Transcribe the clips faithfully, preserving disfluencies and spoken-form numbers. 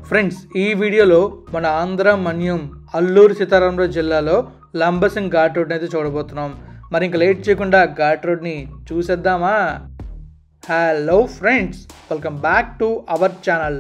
Friends, ఈ వీడియోలో మన ఆంధ్ర మన్యం అల్లూరు సీతారామరాజు జిల్లాలో లంబసింగ్ ఘాట్ రోడ్ని అయితే చూడబోతున్నాం. మరి ఇంకా లేట్ చేయకుండా ఘాట్ రోడ్ని చూసేద్దామా? Hello friends, welcome back to our channel.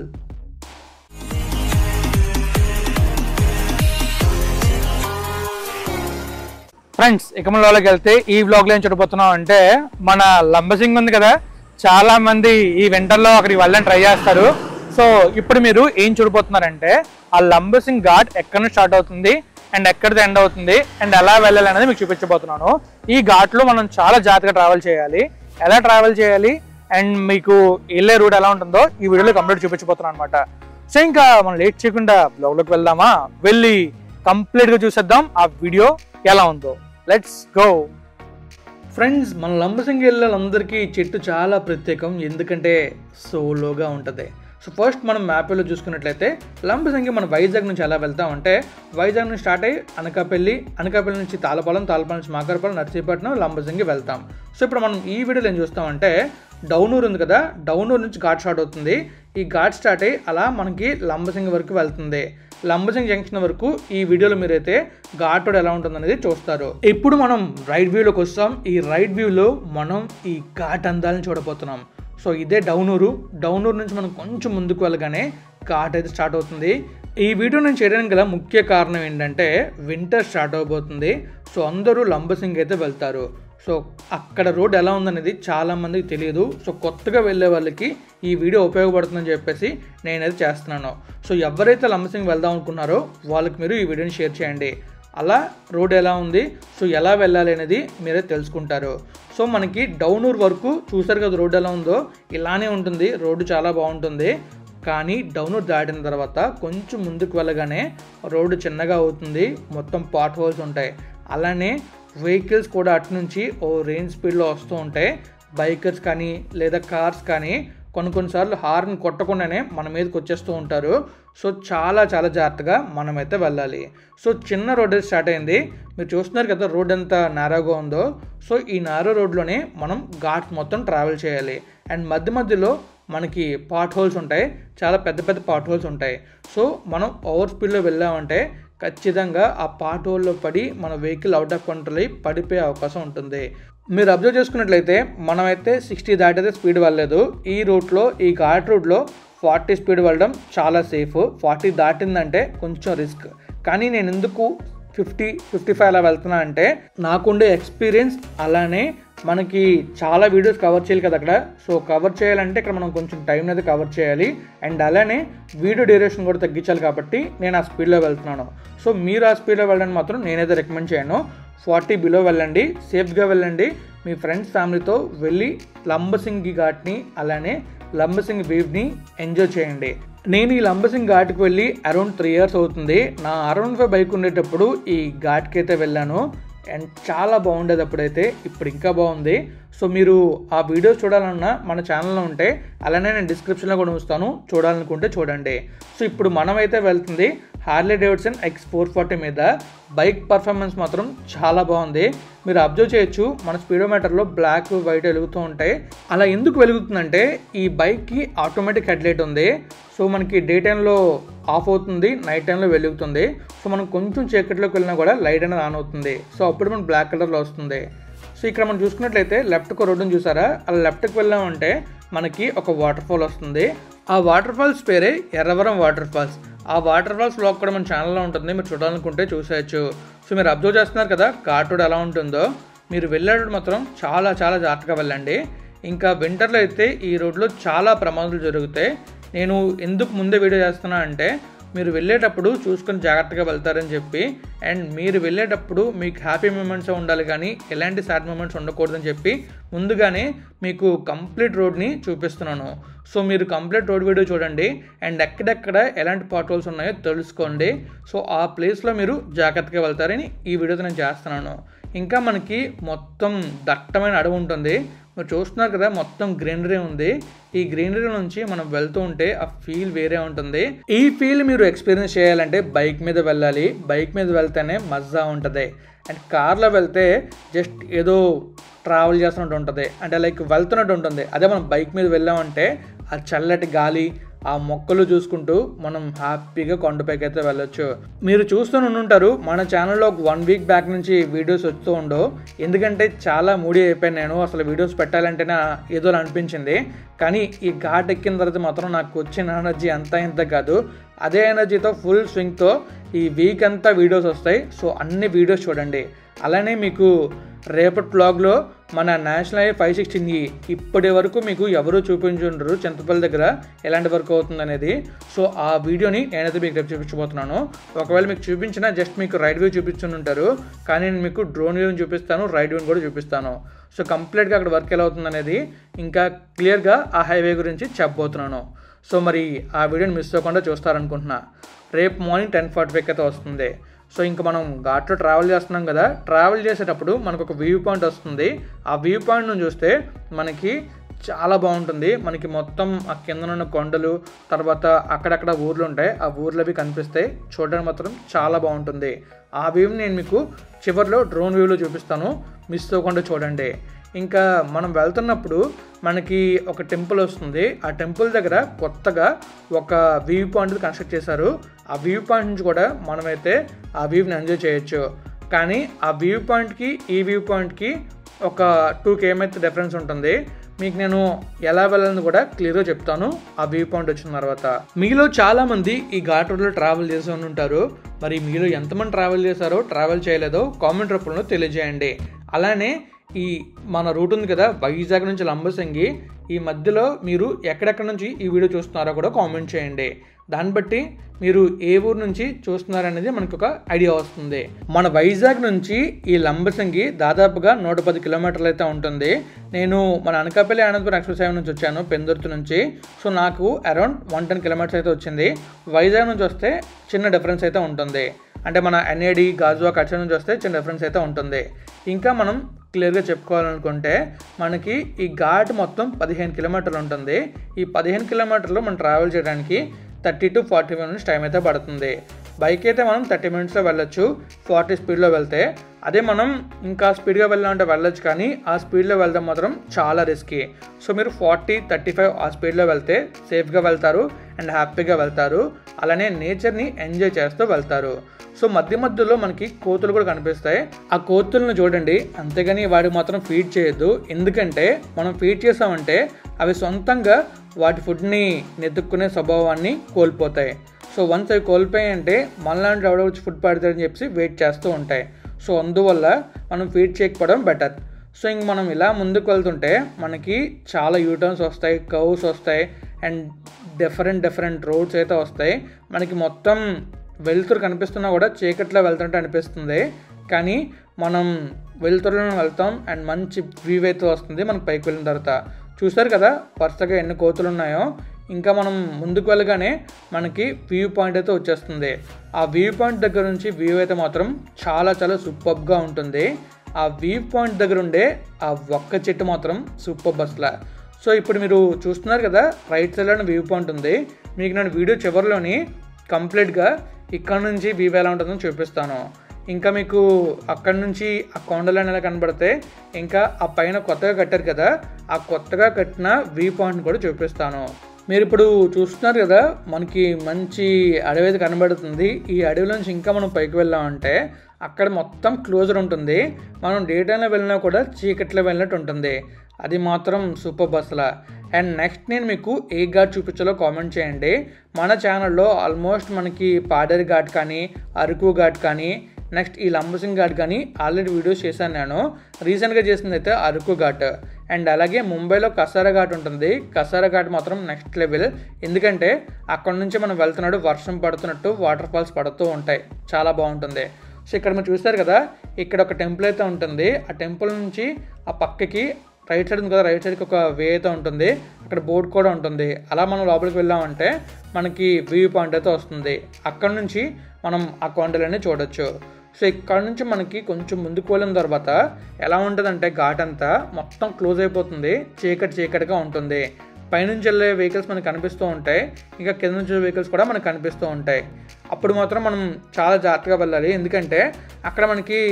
Friends, ఇక మన లోకి వెళ్తే ఈ వ్లాగ్లో ఏం చూడబోతున్నాం అంటే, మన లంబసింగ్ ఉంది కదా, చాలా మంది ఈ వింటర్లో అక్కడికి వెళ్ళని ట్రై చేస్తారు. సో ఇప్పుడు మీరు ఏం చూడబోతున్నారంటే, ఆ లంబసింగ్ ఘాట్ ఎక్కడ నుంచి స్టార్ట్ అవుతుంది అండ్ ఎక్కడిది ఎండ్ అవుతుంది అండ్ ఎలా వెళ్ళాలి అనేది మీకు చూపించబోతున్నాను. ఈ ఘాట్లో మనం చాలా జాగ్రత్తగా ట్రావెల్ చేయాలి. ఎలా ట్రావెల్ చేయాలి అండ్ మీకు వెళ్ళే రూట్ ఎలా ఉంటుందో ఈ వీడియోలో కంప్లీట్ చూపించబోతున్నాను అనమాట. సో ఇంకా మనం లేట్ చేయకుండా బ్లాగ్లోకి వెళ్దామా? వెళ్ళి కంప్లీట్గా చూసేద్దాం ఆ వీడియో ఎలా ఉందో. Let's go. ఫ్రెండ్స్, మన లంబసింగ్ వెళ్ళాలందరికీ చెట్టు చాలా ప్రత్యేకం, ఎందుకంటే సోలోగా ఉంటుంది. సో ఫస్ట్ మనం మ్యాప్లో చూసుకున్నట్లయితే లంబసింగి మనం వైజాగ్ నుంచి ఎలా వెళ్తామంటే, వైజాగ్ నుంచి స్టార్ట్ అయ్యి అనకాపల్లి, అనకాపల్లి నుంచి తాళపాలెం, తాళపాలెం నుంచి మాకారపాలెం, నర్సీపట్నం, లంబసింగి వెళ్తాం. సో ఇప్పుడు మనం ఈ వీడియోలో ఏం చూస్తామంటే, డౌనూరు ఉంది కదా, డౌనూరు నుంచి ఘాట్ స్టార్ట్ అవుతుంది. ఈ ఘాట్ స్టార్ట్ అయ్యి అలా మనకి లంబసింగి వరకు వెళ్తుంది. లంబసింగ్ జంక్షన్ వరకు ఈ వీడియోలో మీరైతే ఘాట్ రోడ్ ఎలా ఉంటుంది అనేది చూస్తారు. ఇప్పుడు మనం రైట్ వ్యూలోకి వస్తాం. ఈ రైట్ వ్యూలో మనం ఈ ఘాట్ అందాలని చూడబోతున్నాం. సో ఇదే డౌనూరు. డౌనూరు నుంచి మనం కొంచెం ముందుకు వెళ్ళగానే ఘాట్ అయితే స్టార్ట్ అవుతుంది. ఈ వీడియో నేను చేయడానికి గల ముఖ్య కారణం ఏంటంటే, వింటర్ స్టార్ట్ అవబోతుంది. సో అందరూ లంబసింగ్ అయితే వెళ్తారు. సో అక్కడ రోడ్ ఎలా ఉందనేది చాలామందికి తెలియదు. సో కొత్తగా వెళ్ళే వాళ్ళకి ఈ వీడియో ఉపయోగపడుతుందని చెప్పేసి నేనైతే చేస్తున్నాను. సో ఎవరైతే లంబసింగ్ వెళ్దాం అనుకున్నారో వాళ్ళకి మీరు ఈ వీడియోని షేర్ చేయండి. అలా రోడ్ ఎలా ఉంది, సో ఎలా వెళ్ళాలి అనేది మీరే తెలుసుకుంటారు. సో మనకి డౌనూరు వరకు చూసారు కదా రోడ్ ఎలా ఉందో, ఇలానే ఉంటుంది. రోడ్డు చాలా బాగుంటుంది. కానీ డౌనూరు దాటిన తర్వాత కొంచెం ముందుకు వెళ్ళగానే రోడ్డు చిన్నగా అవుతుంది. మొత్తం పాట్ హోల్స్ ఉంటాయి. అలానే వెహికల్స్ కూడా అటు నుంచి ఓ రేంజ్ స్పీడ్లో వస్తూ ఉంటాయి. బైకర్స్ కానీ లేదా కార్స్ కానీ కొన్ని కొన్నిసార్లు హార్న్ కొట్టకుండానే మన మీదకి వచ్చేస్తూ ఉంటారు. సో చాలా చాలా జాగ్రత్తగా మనమైతే వెళ్ళాలి. సో చిన్న రోడ్ స్టార్ట్ అయింది. మీరు చూస్తున్నారు కదా రోడ్ ఎంత నేరోగా ఉందో. సో ఈ నేరో రోడ్లోనే మనం ఘాట్ మొత్తం ట్రావెల్ చేయాలి. అండ్ మధ్య మధ్యలో మనకి పాట్ హోల్స్ ఉంటాయి, చాలా పెద్ద పెద్ద పాట్ హోల్స్ ఉంటాయి. సో మనం ఓవర్ స్పీడ్లో వెళ్ళామంటే ఖచ్చితంగా ఆ పాట్ హోల్లో పడి మన వెహికల్ అవుట్ ఆఫ్ కంట్రోల్ అయ్యి పడిపోయే అవకాశం ఉంటుంది. మీరు అబ్జర్వ్ చేసుకున్నట్లయితే మనమైతే సిక్స్టీ దాటైతే స్పీడ్ వెళ్ళలేదు. ఈ రూట్లో, ఈ ఘాట్ రూట్లో ఫార్టీ స్పీడ్ వెళ్ళడం చాలా సేఫ్. ఫార్టీ దాటిందంటే కొంచెం రిస్క్. కానీ నేను ఎందుకు ఫిఫ్టీ ఫిఫ్టీ ఫైవ్ అలా వెళ్తున్నా అంటే, నాకుండే ఎక్స్పీరియన్స్, అలానే మనకి చాలా వీడియోస్ కవర్ చేయాలి కదా అక్కడ. సో కవర్ చేయాలంటే ఇక్కడ మనం కొంచెం టైం అయితే కవర్ చేయాలి. అండ్ అలానే వీడియో డ్యూరేషన్ కూడా తగ్గించాలి. కాబట్టి నేను ఆ స్పీడ్లో వెళ్తున్నాను. సో మీరు ఆ స్పీడ్లో వెళ్ళడానికి మాత్రం నేనైతే రికమెండ్ చేయను. ఫార్టీ బిలో వెళ్ళండి, సేఫ్గా వెళ్ళండి. మీ ఫ్రెండ్స్ ఫ్యామిలీతో వెళ్ళి లంబసింగి ఘాట్ని అలానే లంబసింగి వేవ్ని ఎంజాయ్ చేయండి. నేను ఈ లంబసింగ్ ఘాట్కి వెళ్ళి అరౌండ్ త్రీ ఇయర్స్ అవుతుంది. నా అరౌండ్ ఫైవ్ బైక్ ఉండేటప్పుడు ఈ ఘాట్కి అయితే వెళ్ళాను. అండ్ చాలా బాగుండేది అప్పుడైతే. ఇప్పుడు ఇంకా బాగుంది. సో మీరు ఆ వీడియోస్ చూడాలన్నా మన ఛానల్లో ఉంటే అలానే నేను డిస్క్రిప్షన్లో కూడా ఉంచుతాను, చూడాలనుకుంటే చూడండి. సో ఇప్పుడు మనమైతే వెళ్తుంది Harley Davidson X four forty మీద. బైక్ పర్ఫార్మెన్స్ మాత్రం చాలా బాగుంది. మీరు అబ్జర్వ్ చేయొచ్చు, మన స్పీడోమీటర్లో బ్లాక్ వైట్ వెలుగుతూ ఉంటాయి. అలా ఎందుకు వెలుగుతుందంటే, ఈ బైక్కి ఆటోమేటిక్ హెడ్లైట్ ఉంది. సో మనకి డే టైంలో ఆఫ్ అవుతుంది, నైట్ టైంలో వెలుగుతుంది. సో మనం కొంచెం చీకట్లోకి వెళ్ళినా కూడా లైట్ అనేది ఆన్ అవుతుంది. సో అప్పుడు మనం బ్లాక్ కలర్లో వస్తుంది. సో ఇక్కడ మనం చూసుకున్నట్లయితే లెఫ్ట్కి రోడ్డుని చూసారా, అలా లెఫ్ట్కి వెళ్ళామంటే మనకి ఒక వాటర్ ఫాల్ వస్తుంది. ఆ వాటర్ ఫాల్స్ పేరే ఎర్రవరం వాటర్ ఫాల్స్. ఆ వాటర్ ఫాల్స్ బ్లాగ్ కూడా మన ఛానల్లో ఉంటుంది, మీరు చూడాలనుకుంటే చూసేయచ్చు. సో మీరు అబ్జర్వ్ చేస్తున్నారు కదా ఘాట్ రోడ్ ఎలా ఉంటుందో. మీరు వెళ్ళేటప్పుడు మాత్రం చాలా చాలా జాగ్రత్తగా వెళ్ళండి. ఇంకా వింటర్లో అయితే ఈ రోడ్లో చాలా ప్రమాదాలు జరుగుతాయి. నేను ఎందుకు ముందే వీడియో చేస్తున్నా అంటే, మీరు వెళ్ళేటప్పుడు చూసుకొని జాగ్రత్తగా వెళ్తారని చెప్పి. అండ్ మీరు వెళ్ళేటప్పుడు మీకు హ్యాపీ మూమెంట్స్ ఉండాలి కానీ ఎలాంటి సాడ్ మూమెంట్స్ ఉండకూడదని చెప్పి ముందుగానే మీకు కంప్లీట్ రోడ్ని చూపిస్తున్నాను. సో మీరు కంప్లీట్ రోడ్ వీడియో చూడండి. అండ్ ఎక్కడెక్కడ ఎలాంటి పాట్ హోల్స్ ఉన్నాయో తెలుసుకోండి. సో ఆ ప్లేస్లో మీరు జాగ్రత్తగా వెళ్తారని ఈ వీడియోతో నేను చేస్తున్నాను. ఇంకా మనకి మొత్తం దట్టమైన అడవి ఉంటుంది. మీరు చూస్తున్నారు కదా, మొత్తం గ్రీనరీ ఉంది. ఈ గ్రీనరీ నుంచి మనం వెళ్తూ ఉంటే ఆ ఫీల్ వేరే ఉంటుంది. ఈ ఫీల్ మీరు ఎక్స్పీరియన్స్ చేయాలంటే బైక్ మీద వెళ్ళాలి. బైక్ మీద వెళ్తేనే మజా ఉంటుంది. అండ్ కార్లో వెళ్తే జస్ట్ ఏదో ట్రావెల్ చేస్తున్నట్టు ఉంటుంది, అంటే లైక్ వెళ్తున్నట్టు ఉంటుంది. అదే మనం బైక్ మీద వెళ్ళామంటే ఆ చల్లటి గాలి, ఆ మొక్కలు చూసుకుంటూ మనం హ్యాపీగా కొండపైకి అయితే వెళ్ళొచ్చు. మీరు చూస్తూనే ఉంటారు మన ఛానల్లో ఒక వన్ వీక్ బ్యాక్ నుంచి వీడియోస్ వస్తూ ఉండవు, ఎందుకంటే చాలా మూడీ అయిపోయాను నేను. అసలు వీడియోస్ పెట్టాలంటేనే ఏదో అనిపించింది, కానీ ఈ ఘాట్ ఎక్కిన తర్వాత మాత్రం నాకు వచ్చిన ఎనర్జీ అంతా ఇంత కాదు. అదే ఎనర్జీతో ఫుల్ స్వింగ్తో ఈ వీక్ అంతా వీడియోస్ వస్తాయి. సో అన్ని వీడియోస్ చూడండి. అలానే మీకు రేపటి వ్లాగ్లో మన నేషనల్ హైవే ఫైవ్ సిక్స్టీని ఇప్పటి వరకు మీకు ఎవరు చూపించుంటారు చింతపల్లి దగ్గర ఎలాంటి వర్క్ అవుతుంది అనేది. సో ఆ వీడియోని నేనైతే మీకు రేపు చూపించబోతున్నాను. ఒకవేళ మీకు చూపించినా జస్ట్ మీకు రైడ్ వ్యూ చూపించుంటారు, కానీ నేను మీకు డ్రోన్ వ్యూని చూపిస్తాను, రైడ్ వ్యూని కూడా చూపిస్తాను. సో కంప్లీట్గా అక్కడ వర్క్ ఎలా అవుతుంది అనేది ఇంకా క్లియర్గా ఆ హైవే గురించి చెప్పబోతున్నాను. సో మరి ఆ వీడియోని మిస్ అవ్వకుండా చూస్తారనుకుంటున్నా. రేపు మార్నింగ్ టెన్ ఫార్టీ ఫైవ్కి అయితే వస్తుంది. సో ఇంకా మనం ఘాట్లో ట్రావెల్ చేస్తున్నాం కదా, ట్రావెల్ చేసేటప్పుడు మనకు ఒక వ్యూ పాయింట్ వస్తుంది. ఆ వ్యూ పాయింట్ నుంచి చూస్తే మనకి చాలా బాగుంటుంది. మనకి మొత్తం ఆ కింద ఉన్న కొండలు, తర్వాత అక్కడక్కడ ఊర్లు ఉంటాయి, ఆ ఊర్లు అవి కనిపిస్తాయి. చూడడానికి మాత్రం చాలా బాగుంటుంది. ఆ వ్యూని నేను మీకు చివరిలో డ్రోన్ వ్యూలో చూపిస్తాను, మిస్ అవ్వకుండా చూడండి. ఇంకా మనం వెళ్తున్నప్పుడు మనకి ఒక టెంపుల్ వస్తుంది. ఆ టెంపుల్ దగ్గర కొత్తగా ఒక వ్యూ పాయింట్ కన్స్ట్రక్ట్ చేశారు. ఆ వ్యూ పాయింట్ నుంచి కూడా మనమైతే ఆ వ్యూని ఎంజాయ్ చేయొచ్చు. కానీ ఆ వ్యూ పాయింట్కి ఈ వ్యూ పాయింట్కి ఒక టూ కేఎం అయితే డిఫరెన్స్ ఉంటుంది. మీకు నేను ఎలా వెళ్ళాలని కూడా క్లియర్గా చెప్తాను ఆ వ్యూ పాయింట్ వచ్చిన తర్వాత. మీలో చాలామంది ఈ ఘాట్ రోడ్లో ట్రావెల్ చేసి ఉంటారు. మరి మీలో ఎంతమంది ట్రావెల్ చేశారో ట్రావెల్ చేయలేదో కామెంట్ రూపంలో తెలియజేయండి. అలానే ఈ మన రూట్ ఉంది కదా వైజాగ్ నుంచి లంబసింగి, ఈ మధ్యలో మీరు ఎక్కడెక్కడ నుంచి ఈ వీడియో చూస్తున్నారో కూడా కామెంట్ చేయండి. దాన్ని బట్టి మీరు ఏ ఊరు నుంచి చూస్తున్నారనేది మనకు ఒక ఐడియా వస్తుంది. మన వైజాగ్ నుంచి ఈ లంబసింగి దాదాపుగా నూట పది కిలోమీటర్లు అయితే ఉంటుంది. నేను మన అనకాపల్లి అనంతపురం ఎక్స్ప్రెస్ హైవే నుంచి వచ్చాను పెందుర్తి నుంచి. సో నాకు అరౌండ్ వన్ టెన్ కిలోమీటర్స్ అయితే వచ్చింది. వైజాగ్ నుంచి వస్తే చిన్న డిఫరెన్స్ అయితే ఉంటుంది, అంటే మన ఎన్ఏడి గాజువాక అచ్చ నుంచి వస్తే చిన్న డిఫరెన్స్ అయితే ఉంటుంది. ఇంకా మనం క్లియర్గా చెప్పుకోవాలనుకుంటే మనకి ఈ ఘాట్ మొత్తం పదిహేను కిలోమీటర్లు ఉంటుంది. ఈ పదిహేను కిలోమీటర్లు మనం ట్రావెల్ చేయడానికి thirty to forty minutes time అయితే పడుతుంది. బైక్ అయితే మనం థర్టీ మినిట్స్లో వెళ్ళొచ్చు ఫార్టీ స్పీడ్లో వెళ్తే. అదే మనం ఇంకా స్పీడ్గా వెళ్ళాలంటే వెళ్ళొచ్చు, కానీ ఆ స్పీడ్లో వెళ్దాం మాత్రం చాలా రిస్కీ. సో మీరు ఫార్టీ థర్టీ ఫైవ్ ఆ స్పీడ్లో వెళ్తే సేఫ్గా వెళ్తారు అండ్ హ్యాపీగా వెళ్తారు. అలానే నేచర్ని ఎంజాయ్ చేస్తూ వెళ్తారు. సో మధ్య మధ్యలో మనకి కోతులు కూడా కనిపిస్తాయి. ఆ కోతులను చూడండి, అంతేగాని వాడికి మాత్రం ఫీడ్ చేయొద్దు. ఎందుకంటే మనం ఫీడ్ చేసామంటే అవి సొంతంగా వాటి ఫుడ్ని నెతుక్కునే స్వభావాన్ని కోల్పోతాయి. సో వన్స్ అవి కోల్పోయాయంటే మనలాంటి ఎవడో వచ్చి ఫుడ్ పడతాడని చెప్పి వెయిట్ చేస్తూ ఉంటాయి. సో అందువల్ల మనం ఫీడ్ చేయకపోవడం బెటర్. సో ఇంక మనం ఇలా ముందుకు వెళ్తుంటే మనకి చాలా యూటర్న్స్ వస్తాయి, కర్వ్స్ వస్తాయి అండ్ డిఫరెంట్ డిఫరెంట్ రోడ్స్ అయితే వస్తాయి. మనకి మొత్తం వెలుతురు కనిపిస్తున్నా కూడా చీకట్లో వెళ్తుంటే అనిపిస్తుంది, కానీ మనం వెలుతురులో వెళ్తాం అండ్ మంచి వ్యూ అయితే వస్తుంది మనకు పైకి వెళ్ళిన తర్వాత. చూసారు కదా వరుసగా ఎన్ని కోతులు ఉన్నాయో. ఇంకా మనం ముందుకు వెళ్ళగానే మనకి వ్యూ పాయింట్ అయితే వచ్చేస్తుంది. ఆ వ్యూ పాయింట్ దగ్గర నుంచి వ్యూ అయితే మాత్రం చాలా చాలా సూపర్గా ఉంటుంది. ఆ వ్యూ పాయింట్ దగ్గర ఉండే ఆ ఒక్క చెట్టు మాత్రం సూపర్ బస్లా. సో ఇప్పుడు మీరు చూస్తున్నారు కదా రైట్ సైడ్లో వ్యూ పాయింట్ ఉంది. మీకు నేను వీడియో చివరిలోని కంప్లీట్గా ఇక్కడ నుంచి వ్యూ ఎలా ఉంటుందో చూపిస్తాను. ఇంకా మీకు అక్కడ నుంచి ఆ కొండలు అనేలా కనబడితే ఇంకా ఆ పైన కొత్తగా కట్టారు కదా, ఆ కొత్తగా కట్టిన వ్యూ పాయింట్ కూడా చూపిస్తాను. మీరు ఇప్పుడు చూస్తున్నారు కదా మనకి మంచి అడవి అయితే కనబడుతుంది. ఈ అడవిలోంచి ఇంకా మనం పైకి వెళ్ళామంటే అక్కడ మొత్తం క్లోజర్ ఉంటుంది. మనం డే టైంలో వెళ్ళినా కూడా చీకట్లో వెళ్ళినట్టు ఉంటుంది. అది మాత్రం సూపర్ బస్లా. అండ్ నెక్స్ట్ నేను మీకు ఏ ఘాట్ చూపించాలో కామెంట్ చేయండి. మన ఛానల్లో ఆల్మోస్ట్ మనకి పాడేరు ఘాట్ కానీ, అరకు ఘాట్ కానీ, నెక్స్ట్ ఈ లంబసింగ్ ఘాట్ కానీ ఆల్రెడీ వీడియోస్ చేశాను నేను. రీసెంట్గా చేసింది అయితే అరకు ఘాట్. అండ్ అలాగే ముంబైలో కసారా ఘాట్ ఉంటుంది. కసారా ఘాట్ మాత్రం నెక్స్ట్ లెవెల్, ఎందుకంటే అక్కడ నుంచి మనం వెళ్తున్నట్టు వర్షం పడుతున్నట్టు వాటర్ ఫాల్స్ పడుతూ ఉంటాయి, చాలా బాగుంటుంది. సో ఇక్కడ మీరు చూస్తారు కదా ఇక్కడ ఒక టెంపుల్ అయితే ఉంటుంది. ఆ టెంపుల్ నుంచి ఆ పక్కకి రైట్ సైడ్ ఉంది కదా, రైట్ సైడ్కి ఒక వే అయితే ఉంటుంది, అక్కడ బోర్డు కూడా ఉంటుంది. అలా మనం లోపలికి వెళ్ళామంటే మనకి వ్యూ పాయింట్ అయితే వస్తుంది. అక్కడ నుంచి మనం ఆ కొండలన్నీ చూడొచ్చు. సో ఇక్కడ నుంచి మనకి కొంచెం ముందుకు వెళ్ళిన తర్వాత ఎలా ఉంటుందంటే ఘాట్ అంతా మొత్తం క్లోజ్ అయిపోతుంది, చీకటి చీకటిగా ఉంటుంది. పైనుంచి వెళ్ళే వెహికల్స్ మనకు కనిపిస్తూ ఉంటాయి, ఇంకా కింద నుంచి వెహికల్స్ కూడా మనకు కనిపిస్తూ ఉంటాయి. అప్పుడు మాత్రం మనం చాలా జాగ్రత్తగా వెళ్ళాలి, ఎందుకంటే అక్కడ మనకి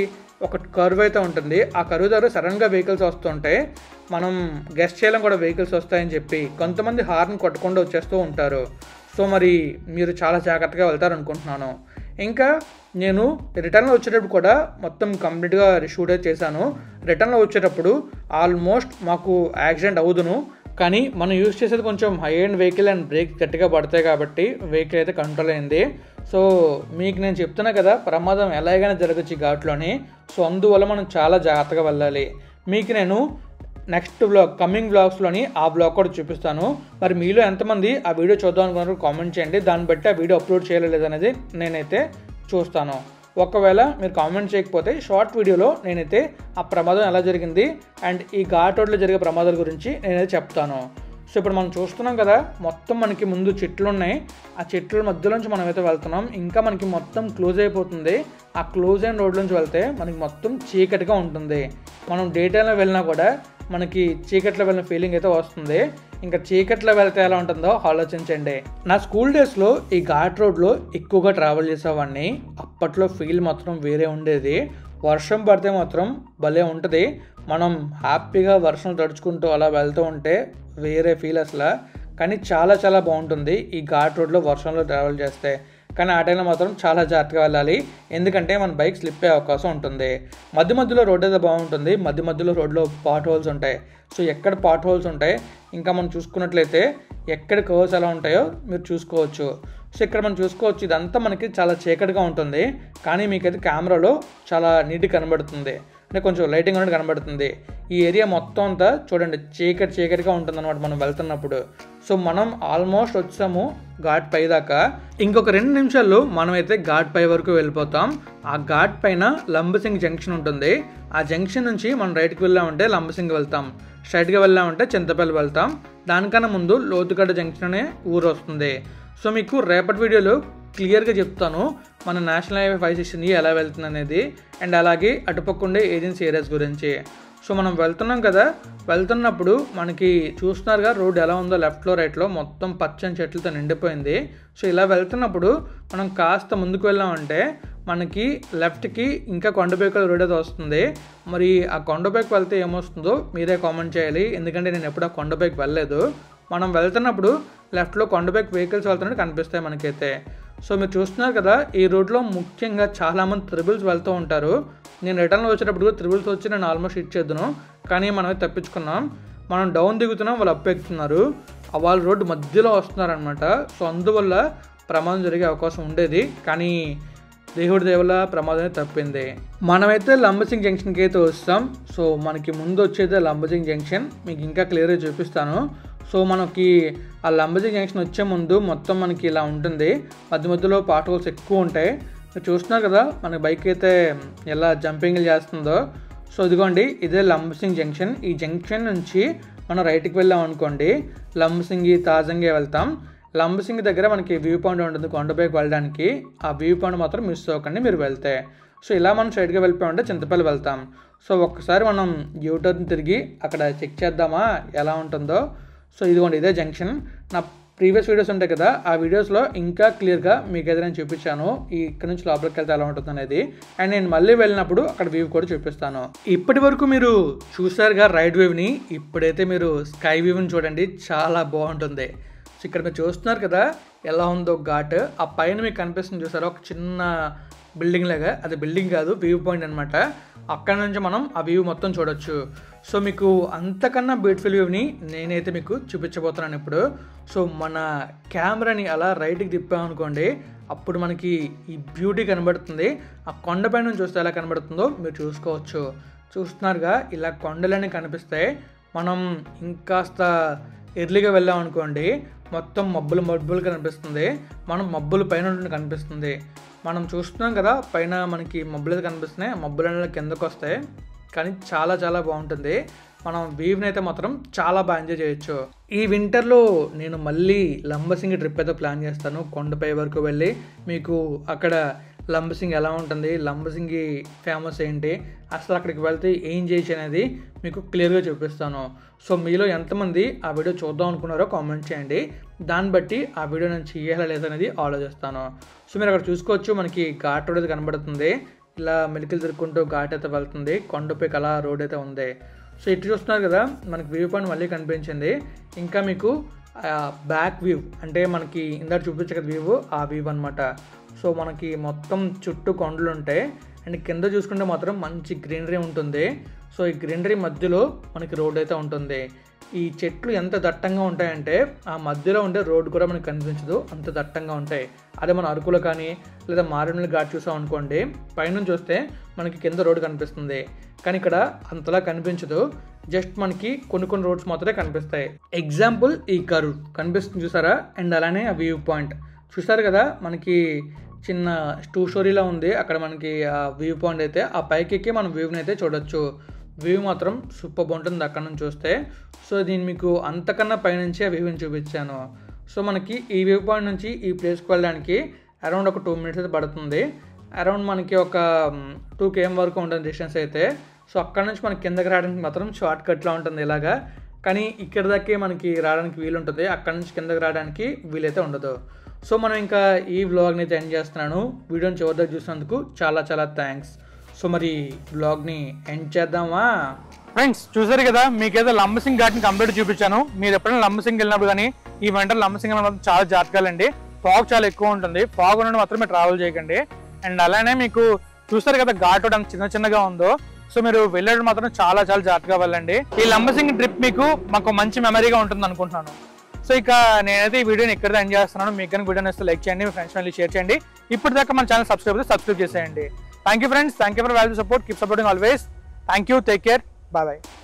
ఒక కర్వ్ అయితే ఉంటుంది. ఆ కర్వ్ ద్వారా సడన్గా వెహికల్స్ వస్తుంటే మనం గెస్ట్ చేయడం కూడా వెహికల్స్ వస్తాయని చెప్పి కొంతమంది హార్న్ కొట్టకుండా వచ్చేస్తూ ఉంటారు. సో మరి మీరు చాలా జాగ్రత్తగా వెళ్తారు అనుకుంటున్నాను. ఇంకా నేను రిటర్న్లో వచ్చేటప్పుడు కూడా మొత్తం కంప్లీట్గా షూట్ అయితే చేశాను. రిటర్న్లో వచ్చేటప్పుడు ఆల్మోస్ట్ మాకు యాక్సిడెంట్ అవుదును, కానీ మనం యూజ్ చేసేది కొంచెం high end vehicle and brake గట్టిగా పడతాయి కాబట్టి వెహికల్ అయితే కంట్రోల్ అయింది. సో మీకు నేను చెప్తున్నా కదా, ప్రమాదం ఎలాగైనా జరగచ్చు ఈ ఘాట్లోని. సో అందువల్ల మనం చాలా జాగ్రత్తగా వెళ్ళాలి. మీకు నేను నెక్స్ట్ బ్లాగ్ కమింగ్ బ్లాగ్స్లోని ఆ బ్లాగ్ కూడా చూపిస్తాను. మరి మీలో ఎంతమంది ఆ వీడియో చూద్దాం అనుకున్నారు కామెంట్ చేయండి. దాన్ని బట్టి ఆ వీడియో అప్లోడ్ చేయలేదు అనేది నేనైతే చూస్తాను. ఒకవేళ మీరు కామెంట్ చేయకపోతే షార్ట్ వీడియోలో నేనైతే ఆ ప్రమాదం ఎలా జరిగింది అండ్ ఈ ఘాట్ రోడ్లో జరిగే ప్రమాదాల గురించి నేనైతే చెప్తాను. సో ఇప్పుడు మనం చూస్తున్నాం కదా, మొత్తం మనకి ముందు చెట్లు ఉన్నాయి. ఆ చెట్ల మధ్యలోంచి మనం అయితే వెళ్తున్నాం. ఇంకా మనకి మొత్తం క్లోజ్ అయిపోతుంది. ఆ క్లోజ్ అయిన రోడ్ నుంచి వెళ్తే మనకి మొత్తం చీకటిగా ఉంటుంది. మనం డే టైంలో వెళ్ళినా కూడా మనకి చీకట్లో వెళ్ళిన ఫీలింగ్ అయితే వస్తుంది. ఇంకా చీకట్లో వెళ్తే ఎలా ఉంటుందో ఆలోచించండి. నా స్కూల్ డేస్లో ఈ ఘాట్ రోడ్లో ఎక్కువగా ట్రావెల్ చేసేవాడిని. అప్పట్లో ఫీల్ మాత్రం వేరే ఉండేది. వర్షం పడితే మాత్రం భలే ఉంటుంది. మనం హ్యాపీగా వర్షం తడుచుకుంటూ అలా వెళ్తూ ఉంటే వేరే ఫీల్ అసలు. కానీ చాలా చాలా బాగుంటుంది ఈ ఘాట్ రోడ్లో వర్షంలో ట్రావెల్ చేస్తే. కానీ ఆ టైంలో మాత్రం చాలా జాగ్రత్తగా వెళ్ళాలి, ఎందుకంటే మన బైక్ స్లిప్ అయ్యే అవకాశం ఉంటుంది. మధ్య మధ్యలో రోడ్ అయితే బాగుంటుంది. మధ్య మధ్యలో రోడ్లో పాట్ హోల్స్ ఉంటాయి. సో ఎక్కడ పాట్ హోల్స్ ఉంటాయి, ఇంకా మనం చూసుకున్నట్లయితే ఎక్కడ కర్వ్స్ ఎలా ఉంటాయో మీరు చూసుకోవచ్చు. సో ఇక్కడ మనం చూసుకోవచ్చు, ఇదంతా మనకి చాలా చీకటిగా ఉంటుంది. కానీ మీకైతే కెమెరాలో చాలా నీట్గా కనబడుతుంది, అంటే కొంచెం లైటింగ్ అనేది కనబడుతుంది. ఈ ఏరియా మొత్తం అంతా చూడండి చీకటి చీకటిగా ఉంటుంది అనమాట మనం వెళ్తున్నప్పుడు. సో మనం ఆల్మోస్ట్ వచ్చాము ఘాట్ పై దాకా. ఇంకొక రెండు నిమిషాల్లో మనమైతే ఘాట్ పై వరకు వెళ్ళిపోతాం. ఆ ఘాట్ పైన లంబసింగ్ జంక్షన్ ఉంటుంది. ఆ జంక్షన్ నుంచి మనం రైట్కి వెళ్ళామంటే లంబసింగ్ వెళ్తాం, స్ట్రైట్గా వెళ్ళామంటే చింతపల్లి వెళ్తాం. దానికన్నా ముందు లోతుగడ్డ జంక్షన్ అనే ఊరు వస్తుంది. సో మీకు రేపటి వీడియోలో క్లియర్గా చెప్తాను మన నేషనల్ హైవే ఫైవ్ సిక్స్టీన్ ఎలా వెళ్తుంది అనేది, అండ్ అలాగే అటుపక్క ఉండే ఏజెన్సీ ఏరియాస్ గురించి. సో మనం వెళ్తున్నాం కదా, వెళ్తున్నప్పుడు మనకి చూస్తున్నారుగా రోడ్ ఎలా ఉందో, లెఫ్ట్లో రైట్లో మొత్తం పచ్చని చెట్లతో నిండిపోయింది. సో ఇలా వెళ్తున్నప్పుడు మనం కాస్త ముందుకు వెళ్ళామంటే మనకి లెఫ్ట్కి ఇంకా కొండపైకి రోడ్ అయితే వస్తుంది. మరి ఆ కొండపైకి వెళ్తే ఏమొస్తుందో మీరే కామెంట్ చేయాలి, ఎందుకంటే నేను ఎప్పుడు ఆ కొండపైకి వెళ్ళలేదు. మనం వెళ్తున్నప్పుడు లెఫ్ట్లో కొండపైకి వెహికల్స్ వెళ్తున్నట్టు కనిపిస్తాయి మనకైతే. సో మీరు చూస్తున్నారు కదా, ఈ రోడ్లో ముఖ్యంగా చాలామంది త్రిబుల్స్ వెళ్తూ ఉంటారు. నేను రిటర్న్లో వచ్చేటప్పుడు త్రిబుల్స్ వచ్చి నేను ఆల్మోస్ట్ హిట్ చేద్దును, కానీ మనమే తప్పించుకున్నాం. మనం డౌన్ దిగుతున్నాం, వాళ్ళు అప్ ఎక్కుతున్నారు. వాళ్ళ రోడ్డు మధ్యలో వస్తున్నారనమాట. సో అందువల్ల ప్రమాదం జరిగే అవకాశం ఉండేది, కానీ దేవుడి దేవుల ప్రమాదమే తప్పింది. మనమైతే లంబసింగ్ జంక్షన్కి అయితే వస్తాం. సో మనకి ముందు వచ్చేదే లంబసింగ్ జంక్షన్, మీకు ఇంకా క్లియర్గా చూపిస్తాను. సో మనకి ఆ లంబసింగ్ జంక్షన్ వచ్చే ముందు మొత్తం మనకి ఇలా ఉంటుంది. మధ్య మధ్యలో పాట్ హోల్స్ ఎక్కువ ఉంటాయి. మీరు చూస్తున్నారు కదా మన బైక్ అయితే ఎలా జంపింగ్లు చేస్తుందో. సో ఇదిగోండి, ఇదే లంబసింగ్ జంక్షన్. ఈ జంక్షన్ నుంచి మనం రైట్కి వెళ్ళాం అనుకోండి, లంబసింగి తాజంగి వెళ్తాం. లంబసింగి దగ్గర మనకి వ్యూ పాయింట్ ఉంటుంది కొండపైకి వెళ్ళడానికి. ఆ వ్యూ పాయింట్ మాత్రం మిస్ అవ్వకండి మీరు వెళ్తే. సో ఇలా మనం స్ట్రైట్గా వెళ్ళిపోయామంటే చింతపల్లి వెళ్తాం. సో ఒక్కసారి మనం యూటర్న్ తిరిగి అక్కడ చెక్ చేద్దామా ఎలా ఉంటుందో. సో ఇదిగోండి, ఇదే జంక్షన్. నా ప్రీవియస్ వీడియోస్ ఉంటాయి కదా, ఆ వీడియోస్లో ఇంకా క్లియర్గా మీకు ఏదైనా చూపించాను ఈ ఇక్కడ నుంచి లోపలికి వెళ్తే ఎలా ఉంటుంది అనేది. అండ్ నేను మళ్ళీ వెళ్ళినప్పుడు అక్కడ వ్యూ కూడా చూపిస్తాను. ఇప్పటి వరకు మీరు చూసారుగా రైడ్ వ్యూని, ఇప్పుడైతే మీరు స్కై వ్యూని చూడండి, చాలా బాగుంటుంది. సో ఇక్కడ మీరు చూస్తున్నారు కదా ఎలా ఉందో ఘాట్. ఆ పైన మీకు కనిపిస్తుంది చూసారా ఒక చిన్న బిల్డింగ్ లాగా, అది బిల్డింగ్ కాదు వ్యూ పాయింట్ అనమాట. అక్కడ నుంచి మనం ఆ వ్యూ మొత్తం చూడొచ్చు. సో మీకు అంతకన్నా బ్యూటిఫుల్ వ్యూని నేనైతే మీకు చూపించబోతున్నాను ఇప్పుడు. సో మన కెమెరాని అలా రైట్కి తిప్పామనుకోండి, అప్పుడు మనకి ఈ బ్యూటీ కనబడుతుంది. ఆ కొండపై నుంచి చూస్తే ఎలా కనబడుతుందో మీరు చూసుకోవచ్చు. చూస్తున్నారుగా ఇలా కొండలన్నీ కనిపిస్తాయి. మనం ఇంకాస్త ఎర్లీగా వెళ్ళాం అనుకోండి, మొత్తం మబ్బులు మబ్బులు కనిపిస్తుంది. మనం మబ్బులు పైన ఉండి కనిపిస్తుంది. మనం చూస్తున్నాం కదా పైన మనకి మబ్బులు అయితే కనిపిస్తున్నాయి, మబ్బులు కిందకు వస్తాయి. కానీ చాలా చాలా బాగుంటుంది. మనం వ్యూని అయితే మాత్రం చాలా బాగా ఎంజాయ్ చేయొచ్చు. ఈ వింటర్లో నేను మళ్ళీ లంబసింగి ట్రిప్ అయితే ప్లాన్ చేస్తాను. కొండపై వరకు వెళ్ళి మీకు అక్కడ లంబసింగి ఎలా ఉంటుంది, లంబసింగి ఫేమస్ ఏంటి, అసలు అక్కడికి వెళ్తే ఏం చేయొచ్చు అనేది మీకు క్లియర్గా చూపిస్తాను. సో మీలో ఎంతమంది ఆ వీడియో చూద్దాం అనుకున్నారో కామెంట్ చేయండి. దాన్ని బట్టి ఆ వీడియో నేను చేయాలా లేదనేది ఆలోచిస్తాను. సో మీరు అక్కడ చూసుకోవచ్చు మనకి ఘాట్ రోడ్ కనబడుతుంది. ఇలా మెలికలు తిరుక్కుంటూ ఘాట్ అయితే వెళ్తుంది, కొండపైకి అలా రోడ్ అయితే ఉంది. సో ఇటు చూస్తున్నారు కదా మనకి వ్యూ పాయింట్ మళ్ళీ కనిపించింది. ఇంకా మీకు బ్యాక్ వ్యూ అంటే మనకి ఇందాక చూపించే కదా వ్యూ, ఆ వ్యూ అనమాట. సో మనకి మొత్తం చుట్టూ కొండలు ఉంటాయి అండ్ కింద చూసుకుంటే మాత్రం మంచి గ్రీనరీ ఉంటుంది. సో ఈ గ్రీనరీ మధ్యలో మనకి రోడ్ అయితే ఉంటుంది. ఈ చెట్లు ఎంత దట్టంగా ఉంటాయంటే ఆ మధ్యలో ఉండే రోడ్డు కూడా మనకు కనిపించదు, అంత దట్టంగా ఉంటాయి. అదే మన అరకులో కానీ లేదా మారేడుమల్లి ఘాట్ చూసాం అనుకోండి, పైనుంచి చూస్తే మనకి కింద రోడ్డు కనిపిస్తుంది, కానీ ఇక్కడ అంతలా కనిపించదు. జస్ట్ మనకి కొన్ని కొన్ని రోడ్స్ మాత్రమే కనిపిస్తాయి. ఎగ్జాంపుల్ ఈ కర్వ్ కనిపిస్తుంది చూసారా, అండ్ అలానే ఆ వ్యూ పాయింట్ చూసారు కదా, మనకి చిన్న టూ స్టోరీలా ఉంది అక్కడ మనకి ఆ వ్యూ పాయింట్ అయితే. ఆ పైకి ఎక్కి మనం వ్యూని అయితే చూడొచ్చు. వ్యూ మాత్రం సూపర్ బాగుంటుంది అక్కడ నుంచి చూస్తే. సో దీన్ని మీకు అంతకన్నా పైనుంచి ఆ వ్యూని చూపించాను. సో మనకి ఈ వ్యూ పాయింట్ నుంచి ఈ ప్లేస్కి వెళ్ళడానికి అరౌండ్ ఒక టూ మినిట్స్ అయితే పడుతుంది. అరౌండ్ మనకి ఒక టూ కేఎం వరకు ఉంటుంది డిస్టెన్స్ అయితే. సో అక్కడ నుంచి మనకి కిందకి రావడానికి మాత్రం షార్ట్ కట్లా ఉంటుంది ఇలాగా, కానీ ఇక్కడ దాకే మనకి రావడానికి వీలు ఉంటుంది, అక్కడ నుంచి కిందకి రావడానికి వీలైతే ఉండదు. సో మనం ఇంకా ఈ వ్లాగ్ని అయితే ఎండ్ చేస్తున్నాను. వీడియోని చివరి దగ్గర చూసినందుకు చాలా చాలా థ్యాంక్స్. సో మరి వ్లాగ్ని ఎండ్ చేద్దామా ఫ్రెండ్స్? చూసారు కదా, మీకైతే లంబసింగ్ ఘాట్ని కంప్లీట్ చూపించాను. మీరు ఎప్పుడైనా లంబసింగ్ వెళ్ళినప్పుడు కానీ ఈ వెంటనే లంబసింగ్ వెళ్ళినప్పుడు చాలా జాగ్రత్తగాలండి. ఫాగ్ చాలా ఎక్కువ ఉంటుంది, ఫాగ్ ఉన్నప్పుడు మాత్రమే ట్రావెల్ చేయకండి. అండ్ అలానే మీకు చూస్తారు కదా ఘాట్ ఎంత చిన్న చిన్నగా ఉందో, సో మీరు వెళ్ళేటప్పుడు మాత్రం చాలా చాలా జాగ్రత్తగా వెళ్ళండి. ఈ లంబసింగ్ ట్రిప్ మీకు మాకు మంచి మెమరీగా ఉంటుంది అనుకుంటున్నాను. సో ఇక నేనైతే ఈ వీడియోని ఇక్కడ ఎండ్ చేస్తున్నాను. మీకు కానీ వీడియో నచ్చితే లైక్ చేయండి, మీ ఫ్రెండ్స్ మళ్ళీ షేర్ చేయండి. ఇప్పటిదాకా మన ఛానల్ సబ్స్క్రైబ్ అయితే సబ్స్క్రైబ్ చేసేయండి. Thank you friends, thank you for value support, keep supporting always. Thank you, take care, bye bye.